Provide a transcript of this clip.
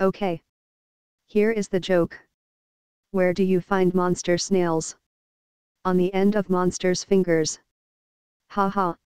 Okay. Here is the joke. Where do you find monster snails? On the end of monster's fingers. Ha ha.